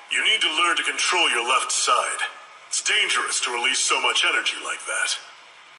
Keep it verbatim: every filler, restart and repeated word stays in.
You need to learn to control your left side. It's dangerous to release so much energy like that.